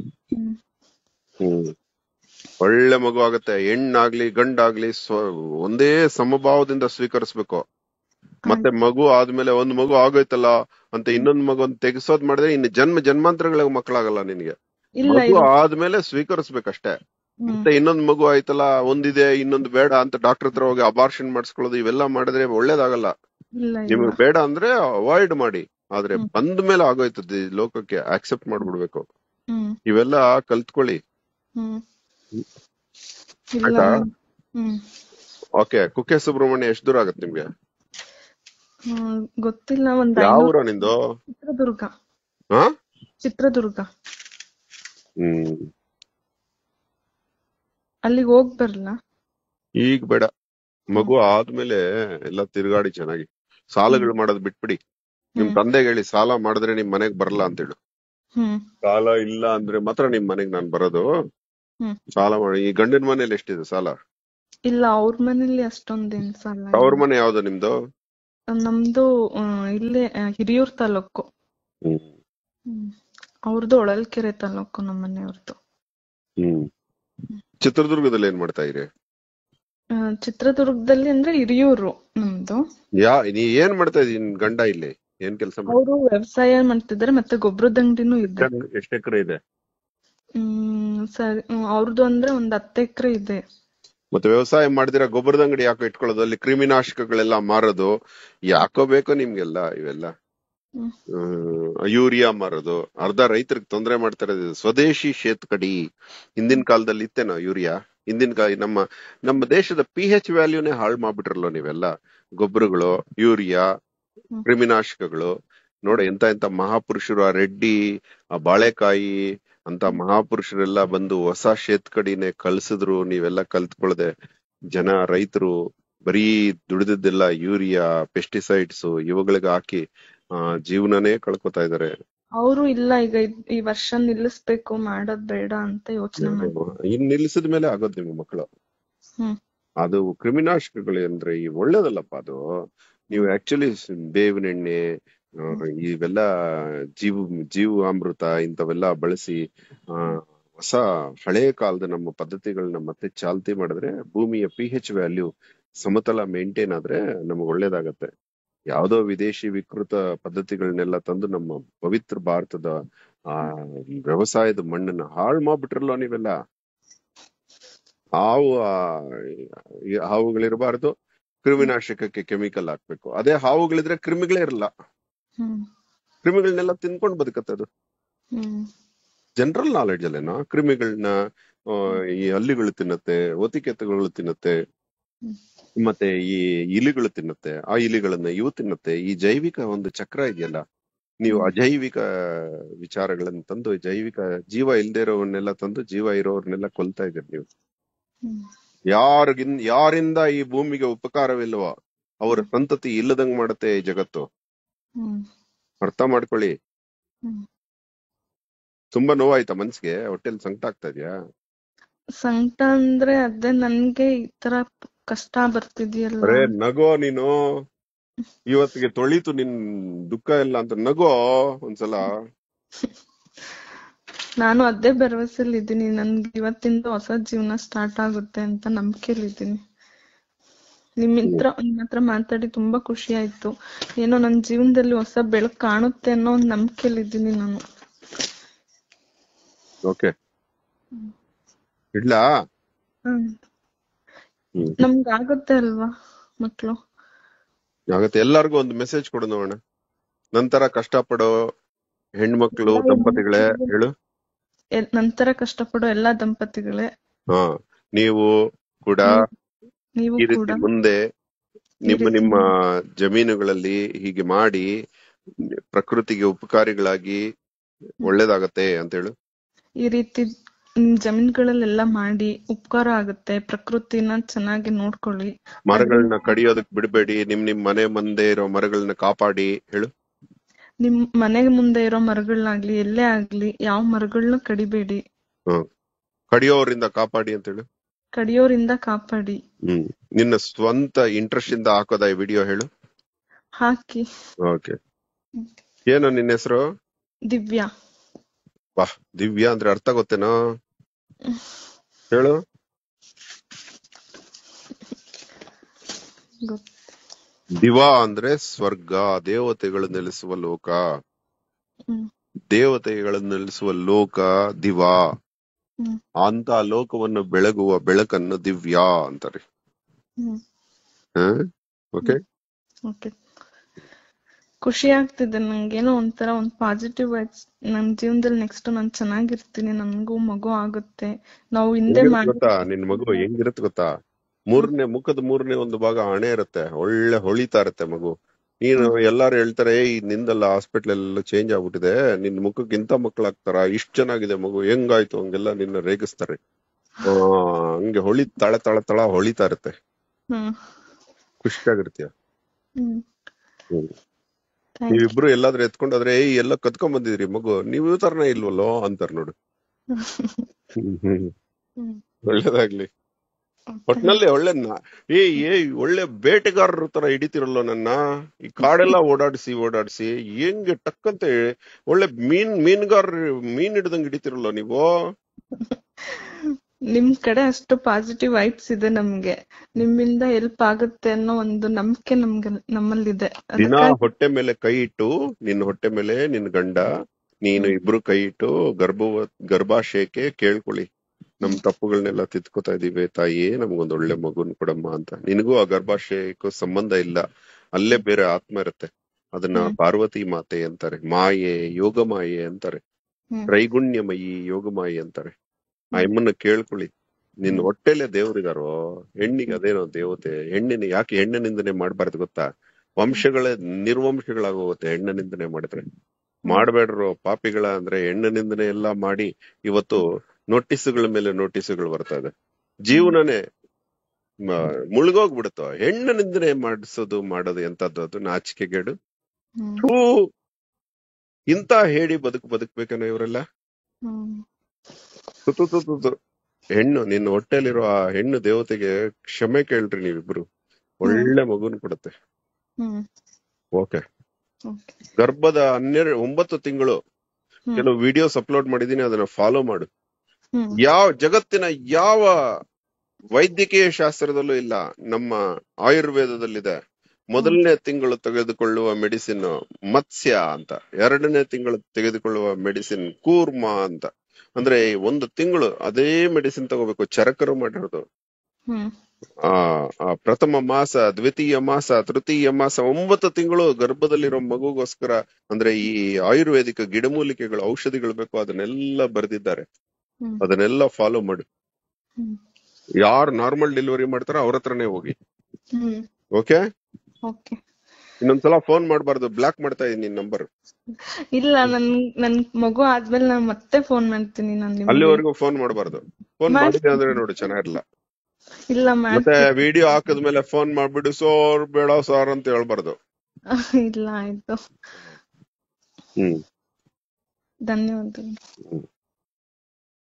[SPEAKER 1] ಒಳ್ಳೆ ಮಗು ಆಗತ್ತೆ. ಹೆಣ್ಣಾಗ್ಲಿ ಗಂಡಾಗ್ಲಿ ಒಂದೇ ಸಮಭಾವದಿಂದ ಸ್ವೀಕರಿಸ್ಬೇಕು. ಮತ್ತೆ ಮಗು ಆದ್ಮೇಲೆ ಒಂದ್ ಮಗು ಆಗೋಯ್ತಲ್ಲ ಅಂತ ಇನ್ನೊಂದ್ ಮಗು ತೆಗೆಸೋದ್ ಮಾಡಿದ್ರೆ ಇನ್ನು ಜನ್ಮಾಂತರಗಳಿಗೆ ಮಕ್ಕಳಾಗಲ್ಲ ನಿನ್ಗೆ. ಮಗು ಆದ್ಮೇಲೆ ಸ್ವೀಕರಿಸ್ಬೇಕಷ್ಟೇ. ಮತ್ತೆ ಇನ್ನೊಂದ್ ಮಗು ಆಯ್ತಲ್ಲ, ಒಂದಿದೆ ಇನ್ನೊಂದು ಬೇಡ ಅಂತ ಡಾಕ್ಟರ್ ಹತ್ರ ಹೋಗಿ ಅಬಾರ್ಷನ್ ಮಾಡಿಸ್ಕೊಳ್ಳೋದು, ಇವೆಲ್ಲ ಮಾಡಿದ್ರೆ ಒಳ್ಳೇದಾಗಲ್ಲ. ನಿಮ್ಗೆ ಬೇಡ ಅಂದ್ರೆ ಅವಾಯ್ಡ್ ಮಾಡಿ. ಆದ್ರೆ ಬಂದ ಮೇಲೆ ಆಗೋಯ್ತದೆ ಲೋಕಕ್ಕೆ, ಆಕ್ಸೆಪ್ಟ್ ಮಾಡ್ಬಿಡ್ಬೇಕು. ಇವೆಲ್ಲ ಕಲ್ತ್ಕೊಳ್ಳಿ. ಆಯ್ತಾ? ಓಕೆ. ಕುಕ್ಕೆ ಸುಬ್ರಹ್ಮಣ್ಯ ಎಷ್ಟು ದೂರ ಆಗತ್ತೆ ನಿಮ್ಗೆ?
[SPEAKER 2] ಗೊತ್ತಿಲ್ಲ.
[SPEAKER 1] ಯಾವ ಊರ ನಿಂದು?
[SPEAKER 2] ಚಿತ್ರದುರ್ಗ. ಅಲ್ಲಿಗೆ ಹೋಗ್ ಬರ್ಲಾ? ಈಗ
[SPEAKER 1] ಬೇಡ, ಮಗು ಆದ್ಮೇಲೆ ಎಲ್ಲ ತಿರುಗಾಡಿ ಚೆನ್ನಾಗಿ. ಸಾಲಗಳು ಮಾಡೋದ್ ಬಿಟ್ಬಿಡಿ. ನಿಮ್ ತಂದೆಗೆ ಹೇಳಿ, ಸಾಲ ಮಾಡಿದ್ರೆ ನಿಮ್ ಮನೆಗ್ ಬರಲ್ಲ ಅಂತೇಳು. ಸಾಲ ಇಲ್ಲ ಅಂದ್ರೆ ಮಾತ್ರ ನಿಮ್ ಮನೆಗ್ ನಾನ್ ಬರೋದು. ಸಾಲ ಮಾಡಿ. ಈ ಗಂಡನ ಮನೇಲಿ ಎಷ್ಟಿದೆ ಸಾಲ?
[SPEAKER 2] ಇಲ್ಲ, ಅವ್ರ ಮನೇಲಿ ಅಷ್ಟೊಂದೇನ್ ಸಾಲ.
[SPEAKER 1] ಅವ್ರ ಮನೆ ಯಾವ್ದು ನಿಮ್ದು?
[SPEAKER 2] ನಮ್ದು ಇಲ್ಲೇ ಹಿರಿಯೂರ್ ತಾಲೂಕು. ಅವ್ರದ್ದು ಹೊಳಲ್ಕೆರೆ ತಾಲೂಕು, ನಮ್ಮ ಮನೆಯವ್ರದ್ದು.
[SPEAKER 1] ಚಿತ್ರದುರ್ಗದಲ್ಲಿ ಏನ್ ಮಾಡ್ತಾ ಇರಿ?
[SPEAKER 2] ಚಿತ್ರದುರ್ಗದಲ್ಲಿ ಅಂದ್ರೆ ಹಿರಿಯೂರು ನಮ್ದು.
[SPEAKER 1] ನೀ ಏನ್ ಮಾಡ್ತಾ ಇದೀನಿ? ಗಂಡ ಇಲ್ಲಿ ಏನ್ ಕೆಲಸ?
[SPEAKER 2] ಅವರು ವ್ಯವಸಾಯ ಮಾಡ್ತಿದ್ದಾರೆ, ಮತ್ತೆ ಗೊಬ್ಬರದ ಅಂಗಡಿನೂ ಇದೆ.
[SPEAKER 1] ಎಷ್ಟು ಎಕರೆ ಇದೆ?
[SPEAKER 2] ಸರಿ, ಅವ್ರದ್ದು ಅಂದ್ರೆ ಒಂದ್ 10 ಎಕರೆ ಇದೆ.
[SPEAKER 1] ಮತ್ತೆ ವ್ಯವಸಾಯ ಮಾಡಿದಿರ ಗೊಬ್ಬರದ ಅಂಗಡಿ ಯಾಕೋ ಇಟ್ಕೊಳ್ಳೋದು? ಅಲ್ಲಿ ಕ್ರಿಮಿನಾಶಕಗಳೆಲ್ಲ ಮಾರೋದು ಯಾಕೋ ಬೇಕೋ ನಿಮ್ಗೆಲ್ಲ ಇವೆಲ್ಲ? ಯೂರಿಯಾ ಮಾರೋದು, ಅರ್ಧ ರೈತರಿಗೆ ತೊಂದರೆ ಮಾಡ್ತಾರೆ. ಸ್ವದೇಶಿ ಶೇತ್ಕಡಿ. ಹಿಂದಿನ ಕಾಲದಲ್ಲಿ ಇತ್ತೇನೋ ಯೂರಿಯಾ? ಹಿಂದಿನ ನಮ್ಮ ದೇಶದ pH ವ್ಯಾಲ್ಯೂನೇ ಹಾಳು ಮಾಡ್ಬಿಟ್ರಲ್ಲ ನೀವೆಲ್ಲ. ಗೊಬ್ಬರಗಳು, ಯೂರಿಯಾ, ಕ್ರಿಮಿನಾಶಕಗಳು. ನೋಡ ಎಂತ ಮಹಾಪುರುಷರು, ಆ ರೆಡ್ಡಿ, ಆ ಬಾಳೆಕಾಯಿ ಅಂತ ಮಹಾಪುರುಷರೆಲ್ಲ ಬಂದು ಹೊಸ ಶೇತ್ಕಡಿನೇ ಕಳ್ಸಿದ್ರು. ನೀವೆಲ್ಲ ಕಲ್ತ್ಕೊಳ್ದೆ ರೈತರು ಬರೀ ದುಡಿದದ್ದೆಲ್ಲ ಯೂರಿಯಾ, ಪೆಸ್ಟಿಸೈಡ್ಸ್ ಇವುಗಳಿಗೆ ಹಾಕಿ ಜೀವನನೇ ಕಳ್ಕೊತಾ ಇದಾರೆ.
[SPEAKER 2] ಅವರು ಇಲ್ಲ, ಈಗ ಈ ವರ್ಷ ನಿಲ್ಲಿಸ್ಬೇಕು, ಮಾಡೋದ್ ಬೇಡ ಅಂತ ಯೋಚನೆ ಮಾಡಿ.
[SPEAKER 1] ನಿಲ್ಲಿಸಿದ ಮೇಲೆ ಆಗೋದ್ ನಿಮ್ಮ ಮಕ್ಕಳು. ಅದು ಕ್ರಿಮಿನಾಶಕಗಳು ಅಂದ್ರೆ ಈ ಒಳ್ಳೇದಲ್ಲಪ್ಪ ಅದು. ನೀವು ಆಕ್ಚುಲಿ ಬೇವಿನ ಎಣ್ಣೆ, ಇವೆಲ್ಲ ಜೀವಾಮೃತ ಇಂಥವೆಲ್ಲ ಬಳಸಿ ಹೊಸ ಹಳೆ ಕಾಲದ ನಮ್ಮ ಪದ್ಧತಿಗಳನ್ನ ಮತ್ತೆ ಚಾಲ್ತಿ ಮಾಡಿದ್ರೆ ಭೂಮಿಯ pH ವ್ಯಾಲ್ಯೂ ಸಮತಲ ಮೇಂಟೈನ್ ಆದ್ರೆ ನಮಗ್ ಒಳ್ಳೇದಾಗತ್ತೆ. ಯಾವ್ದೋ ವಿದೇಶಿ ವಿಕೃತ ಪದ್ಧತಿಗಳನ್ನೆಲ್ಲ ತಂದು ನಮ್ಮ ಪವಿತ್ರ ಭಾರತದ ವ್ಯವಸಾಯದ ಮಣ್ಣನ್ನ ಹಾಳು ಮಾಡ್ಬಿಟ್ರಲ್ಲ ನೀವೆಲ್ಲ. ಹಾವುಗಳಿರಬಾರ್ದು, ಕ್ರಿಮಿನಾಶಕಕ್ಕೆ ಕೆಮಿಕಲ್ ಹಾಕ್ಬೇಕು. ಅದೇ ಹಾವುಗಳಿದ್ರೆ ಕ್ರಿಮಿಗಳೇ ಇರಲ್ಲ. ಕ್ರಿಮಿಗಳನ್ನೆಲ್ಲ ತಿನ್ಕೊಂಡು ಬದುಕತ್ತೆ ಅದು. ಜನರಲ್ ನಾಲೆಡ್ಜ್ ಅಲ್ಲೇನೋ. ಕ್ರಿಮಿಗಳನ್ನ ಈ ಹಲ್ಲಿಗಳು ತಿನ್ನತ್ತೆ, ಒತಿಕೆತ್ತುಗಳು ತಿನ್ನತ್ತೆ. ಮತ್ತೆ ಈ ಇಲಿಗಳು ತಿನ್ನುತ್ತೆ, ಆ ಇಲಿಗಳನ್ನ ಇವು ತಿನ್ನುತ್ತೆ. ಈ ಜೈವಿಕ ಒಂದು ಚಕ್ರ ಇದೆಯಲ್ಲ, ನೀವು ಅಜೈವಿಕ ವಿಚಾರಗಳನ್ನ ತಂದು ಜೈವಿಕ ಜೀವ ಇಲ್ದೇ ಇರೋವನ್ನೆಲ್ಲ ತಂದು ಜೀವ ಇರೋರ್ನೆಲ್ಲ ಕೊಲ್ತಾ ಇದ್ದೀರಿ ನೀವು. ಯಾರಿಂದ ಈ ಭೂಮಿಗೆ ಉಪಕಾರವಿಲ್ವೋ ಅವರ ಸಂತತಿ ಇಲ್ಲದಂಗ್ ಮಾಡುತ್ತೆ ಈ ಜಗತ್ತು. ಅರ್ಥ ಮಾಡ್ಕೊಳ್ಳಿ. ತುಂಬಾ ನೋವಾಯ್ತಾ ಮನ್ಸಿಗೆ? ಹೊಟ್ಟೆಲ್ ಸಂಕಟ ಆಗ್ತಾ ಇದ್ಯಾ?
[SPEAKER 2] ಸಂಕಟ ಅಂದ್ರೆ ಅದೇ ನನ್ಗೆ ಈ ತರ ಕಷ್ಟ ಬರ್ತಿದ್ಯಲ್ಲ.
[SPEAKER 1] ಅರೆ ನಗೋ ನೀನು, ಇವತ್ತಿಗೆ ತೊಳಿತು ನಿನ್ ದುಃಖ ಎಲ್ಲ ಅಂತ ನಗೋ ಒಂದ್ಸಲ.
[SPEAKER 2] ನಾನು ಅದೇ ಭರವಸೆಲಿ ಇದ್ದೀನಿ, ನನ್ಗೆ ಇವತ್ತಿಂದ ಹೊಸ ಜೀವನ ಸ್ಟಾರ್ಟ್ ಆಗುತ್ತೆ ಅಂತ ನಂಬಿಕೆಲಿದ್ದೀನಿ. ನಿಮ್ಮ ಹತ್ರ ಮಾತಾಡಿ ತುಂಬಾ ಖುಷಿ ಆಯ್ತು. ಏನೋ ನನ್ನ ಜೀವನದಲ್ಲಿ ಹೊಸ ಬೆಳಕು ಕಾಣುತ್ತೆ ಅನ್ನೋ ಒಂದು ನಂಬಿಕೆಲಿದ್ದೀನಿ ನಾನು.
[SPEAKER 1] ಓಕೆ, ಇಡ್ಲಾ?
[SPEAKER 2] ನಮ್ಗಾಗುತ್ತೆ ಅಲ್ವಾ ಮಕ್ಳು?
[SPEAKER 1] ಆಗತ್ತೆ. ಎಲ್ಲಾರ್ಗು ಒಂದು ಮೆಸೇಜ್ ಕೊಡು ನೋಡೋಣ. ನಂತರ ಕಷ್ಟಪಡೋ ಹೆಣ್ಮಕ್ಳು ದಂಪತಿಗಳೇ ಹೇಳು.
[SPEAKER 2] ನಂತರ ಕಷ್ಟಪಡೋ ಎಲ್ಲಾ ದಂಪತಿಗಳೇ,
[SPEAKER 1] ನೀವು ಕೂಡ ಈ ರೀತಿ ಮುಂದೆ ನಿಮ್ಮ ಜಮೀನುಗಳಲ್ಲಿ ಹೀಗೆ ಮಾಡಿ ಪ್ರಕೃತಿಗೆ ಉಪಕಾರಿಗಳಾಗಿ ಒಳ್ಳೇದಾಗತ್ತೆ ಅಂತ ಹೇಳು. ಈ ರೀತಿ
[SPEAKER 2] ಜಮೀನ್ಗಳಲ್ಲೆಲ್ಲ ಮಾಡಿ ಉಪಕಾರ ಆಗುತ್ತೆ. ಪ್ರಕೃತಿನ ಚೆನ್ನಾಗಿ ನೋಡ್ಕೊಳ್ಳಿ.
[SPEAKER 1] ಮರಗಳನ್ನ ಕಡಿಯೋದಕ್ ಬಿಡ್ಬೇಡಿ. ನಿಮ್ ಮನೆ ಮುಂದೆ ಇರೋ ಮರಗಳನ್ನ ಕಾಪಾಡಿ ಹೇಳು.
[SPEAKER 2] ನಿಮ್ ಮನೆ ಮುಂದೆ ಇರೋ ಮರಗಳನ್ನಾಗ್ಲಿ ಎಲ್ಲೇ ಆಗ್ಲಿ ಯಾವ ಮರಗಳನ್ನ ಕಡಿಬೇಡಿ.
[SPEAKER 1] ಕಡಿಯೋರಿಂದ ಕಾಪಾಡಿ ಅಂತ ಹೇಳು.
[SPEAKER 2] ಕಡಿಯೋರಿಂದ ಕಾಪಾಡಿ.
[SPEAKER 1] ನಿನ್ನ ಸ್ವಂತ ಇಂಟ್ರೆಸ್ಟ್ ಇಂದ ಹಾಕೋದ ಈ ವಿಡಿಯೋ ಹೇಳು.
[SPEAKER 2] ಹಾಕಿ.
[SPEAKER 1] ಓಕೆ. ಏನು ನಿನ್ನ ಹೆಸರು?
[SPEAKER 2] ದಿವ್ಯಾ.
[SPEAKER 1] ವಾಹ್, ದಿವ್ಯಾ ಅಂದ್ರೆ ಅರ್ಥ ಗೊತ್ತೇನೋ? ಹೇಳು. ದಿವಾ ಅಂದ್ರೆ ಸ್ವರ್ಗ, ದೇವತೆಗಳು ನೆಲೆಸುವ ಲೋಕ. ದೇವತೆಗಳು ನೆಲೆಸುವ ಲೋಕ ದಿವಾ. ಅಂತ ಲೋಕವನ್ನು ಬೆಳಗುವ ಬೆಳಕನ್ನು ದಿವ್ಯಾ ಅಂತಾರೆ. ಓಕೆ,
[SPEAKER 2] ಖುಷಿ ಆಗ್ತಿದೆ ನಂಗೇನೋ ಒಂಥರ ಒಂದ್ ಪಾಸಿಟಿವ್ ವೈಬ್ಸ್. ನನ್ ಜೀವನದಲ್ಲಿ ನೆಕ್ಸ್ಟ್ ನಾನ್ ಚೆನ್ನಾಗಿರ್ತೀನಿ, ನನ್ಗೂ ಮಗು ಆಗುತ್ತೆ. ನಾವು ಹಿಂದೆ
[SPEAKER 1] ಗೊತ್ತಾ ನಿನ್ ಮಗು ಹೆಂಗಿರುತ್ತೆ ಗೊತ್ತಾ? ಮುಖದ ಮೂರನೇ ಒಂದು ಭಾಗ ಹಣೆ ಇರುತ್ತೆ, ಒಳ್ಳೆ ಹೊಳಿತಾ ಇರುತ್ತೆ ಮಗು. ನೀನು ಎಲ್ಲಾರು ಹೇಳ್ತಾರೆ ನಿಂದೆಲ್ಲ ಹಾಸ್ಪಿಟ್ಲ್ ಎಲ್ಲ ಚೇಂಜ್ ಆಗ್ಬಿಟ್ಟಿದೆ, ನಿನ್ ಮುಖಕ್ಕೆ ಇಂತ ಮಕ್ಳಾಗ್ತಾರ, ಇಷ್ಟ ಚೆನ್ನಾಗಿದೆ ಮಗು, ಹೆಂಗಾಯ್ತು ಹಂಗೆಲ್ಲ ನಿನ್ನ ರೇಗಿಸ್ತಾರೆ. ಹಂಗೆ ತಳ ತಳ ತಳ ಹೊಳಿತಾ ಇರುತ್ತೆ, ಖುಷಿಯಾಗಿರ್ತೀಯ. ನೀವಿಬ್ರು ಎಲ್ಲಾದ್ರೂ ಎತ್ಕೊಂಡಾದ್ರೆ ಎಲ್ಲ ಕತ್ಕೊಂಡ್ ಬಂದಿದ್ರಿ ಮಗು, ನೀವ್ ಈ ತರನೇ ಇಲ್ವಲ್ಲೋ ಅಂತಾರ ನೋಡು. ಒಳ್ಳೇದಾಗ್ಲಿ. ಒಟ್ನಲ್ಲಿ ಒಳ್ಳೆ ಬೇಟೆಗಾರರ ತರ ಹಿಡಿತಿರಲ್ಲ ನನ್ನ. ಈ ಕಾಡೆಲ್ಲ ಓಡಾಡಿಸಿ ಹೆಂಗೆ ಟಕ್ಕಂತೆ ಒಳ್ಳೆ ಮೀನ್ ಹಿಡ್ದಂಗ್ ಹಿಡಿತಿರಲ್ಲ ನೀವು.
[SPEAKER 2] ನಿಮ್ ಕಡೆ ಅಷ್ಟು ಪಾಸಿಟಿವ್ ವೈಬ್ಸ್ ಇದೆ ನಮ್ಗೆ, ನಿಮ್ಮಿಂದ ಹೆಲ್ಪ್ ಆಗುತ್ತೆ ಅನ್ನೋ ಒಂದು ನಂಬಿಕೆ ನಮ್ಮಲ್ಲಿದೆ.
[SPEAKER 1] ದಿನ ಹೊಟ್ಟೆ ಮೇಲೆ ಕೈ ಇಟ್ಟು, ನಿನ್ನ ಹೊಟ್ಟೆ ಮೇಲೆ ನಿನ್ ಗಂಡ ನೀನು ಇಬ್ರು ಕೈ ಇಟ್ಟು ಗರ್ಭಾಶಯಕ್ಕೆ ಕೇಳ್ಕೊಳ್ಳಿ, ನಮ್ ತಪ್ಪುಗಳನ್ನೆಲ್ಲ ತಿದ್ಕೋತಾ ಇದೀವಿ ತಾಯಿ, ನಮ್ಗೊಂದ್ ಒಳ್ಳೆ ಮಗುನ್ ಕೊಡಮ್ಮ ಅಂತ. ನಿನಗೂ ಆ ಗರ್ಭಾಶಯಕ್ಕೂ ಸಂಬಂಧ ಇಲ್ಲ, ಅಲ್ಲೇ ಬೇರೆ ಆತ್ಮ ಇರುತ್ತೆ. ಅದನ್ನ ಪಾರ್ವತಿ ಮಾತೆ ಅಂತಾರೆ, ಮಾಯೆ, ಯೋಗ ಮಾಯೆ ಅಂತಾರೆ, ತ್ರೈಗುಣ್ಯಮಯಿ ಯೋಗ ಮಾಯೆ ಅಂತಾರೆ. ಆ ಅಮ್ಮನ್ನ ಕೇಳ್ಕೊಳ್ಳಿ. ನಿನ್ ಹೊಟ್ಟೆಲೆ ದೇವ್ರಿದಾರೋ, ಹೆಣ್ಣಿಗೆ ಅದೇನೋ ದೇವತೆ. ಯಾಕೆ ಹೆಣ್ಣಿನಿಂದನೆ ಮಾಡ್ಬಾರ್ದು ಗೊತ್ತಾ? ವಂಶಗಳೇ ನಿರ್ವಂಶಗಳಾಗೋಗುತ್ತೆ ಹೆಣ್ಣಿನಿಂದನೆ ಮಾಡಿದ್ರೆ. ಮಾಡ್ಬೇಡ್ರು ಪಾಪಿಗಳ. ಅಂದ್ರೆ ಹೆಣ್ಣಿನಿಂದನೆ ಎಲ್ಲಾ ಮಾಡಿ ಇವತ್ತು ನೋಟಿಸ್ಗಳ ಮೇಲೆ ನೋಟಿಸ್ಗಳು ಬರ್ತಾ ಇದೆ. ಜೀವನನೇ ಮುಳುಗೋಗ್ಬಿಡುತ್ತೋ ಹೆಣ್ಣಿನಿಂದನೆ ಮಾಡೋದು ಎಂತದ್ದು? ಅದು ನಾಚಿಕೆಗೇಡು. ಇಂತ ಹೇಳಿ ಬದುಕ್ಬೇಕೇನೋ ಇವರೆಲ್ಲ. ಹೆಣ್ಣು, ನಿನ್ನ ಹೊಟ್ಟೆಲಿರೋ ಆ ಹೆಣ್ಣು ದೇವತೆಗೆ ಕ್ಷಮೆ ಕೇಳ್ರಿ ನೀವಿಬ್ರು, ಒಳ್ಳೆ ಮಗುನ್ ಕೊಡುತ್ತೆ. ಓಕೆ. ಗರ್ಭದ 9 ತಿಂಗಳು ಕೆಲವು ವಿಡಿಯೋಸ್ ಅಪ್ಲೋಡ್ ಮಾಡಿದೀನಿ, ಅದನ್ನ ಫಾಲೋ ಮಾಡು. ಜಗತ್ತಿನ ಯಾವ ವೈದ್ಯಕೀಯ ಶಾಸ್ತ್ರದಲ್ಲೂ ಇಲ್ಲ, ನಮ್ಮ ಆಯುರ್ವೇದದಲ್ಲಿದೆ. 1ನೇ ತಿಂಗಳು ತೆಗೆದುಕೊಳ್ಳುವ ಮೆಡಿಸಿನ್ ಮತ್ಸ್ಯ ಅಂತ, 2ನೇ ತಿಂಗಳು ತೆಗೆದುಕೊಳ್ಳುವ ಮೆಡಿಸಿನ್ ಕೂರ್ಮ ಅಂತ. ಅಂದ್ರೆ 1 ತಿಂಗಳು ಅದೇ ಮೆಡಿಸಿನ್ ತಗೋಬೇಕು. ಚರಕರು ಮಾಡಿರೋದು. ಪ್ರಥಮ ಮಾಸ, ದ್ವಿತೀಯ ಮಾಸ, ತೃತೀಯ ಮಾಸ, 9 ತಿಂಗಳು ಗರ್ಭದಲ್ಲಿರೋ ಮಗುಗೋಸ್ಕರ. ಅಂದ್ರೆ ಈ ಆಯುರ್ವೇದಿಕ ಗಿಡಮೂಲಿಕೆಗಳು, ಔಷಧಿಗಳು ಬೇಕು, ಅದನ್ನೆಲ್ಲ ಬರೆದಿದ್ದಾರೆ. ಅದನ್ನೆಲ್ಲ ಫಾಲೋ ಮಾಡು. ಯಾರು ನಾರ್ಮಲ್ ಡೆಲಿವರಿ ಮಾಡ್ತಾರೋ ಅವ್ರ ಹತ್ರನೇ ಹೋಗಿ. ಓಕೆ.
[SPEAKER 2] ಓಕೆ.
[SPEAKER 1] ಇನ್ನೊಂದ್ಸಲ ಫೋನ್ ಮಾಡ್ಬಾರ್ದು, ಬ್ಲಾಕ್ ಮಾಡ್ತಾ ಇದೀನಿ ನಿನ್ ನಂಬರ್.
[SPEAKER 2] ಇಲ್ಲ, ನನ್ ಮಗು ಆದ್ಮೇಲೆ ನಾನು ಮತ್ತೆ ಫೋನ್ ಮಾಡ್ತೀನಿ. ನಾನು
[SPEAKER 1] ಅಲ್ಲಿವರೆಗೂ ಫೋನ್ ಮಾಡ್ಬಾರ್ದು. ಫೋನ್ ಮಾಡಿದೆ ಅಂದ್ರೆ ನೋಡು ಚೆನ್ನಾಗಿರಲ್ಲ.
[SPEAKER 2] ಇಲ್ಲ
[SPEAKER 1] ಮತ್ತೆ ವಿಡಿಯೋ ಹಾಕದ್ಮೇಲೆ ಫೋನ್ ಮಾಡ್ಬಿಟ್ಟು ಸೋರ್ ಬೇಡ ಸಾರ್ ಅಂತ ಹೇಳ್ಬಾರ್ದು.
[SPEAKER 2] ಇಲ್ಲ, ಆಯ್ತು.
[SPEAKER 1] ಹ್ಮ್,
[SPEAKER 2] ಧನ್ಯವಾದಗಳು.